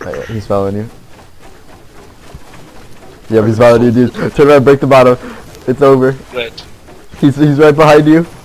Alright, he's following you. Yep, he's following you, dude. Turn around, break the bottom. It's over. Wait. He's right behind you.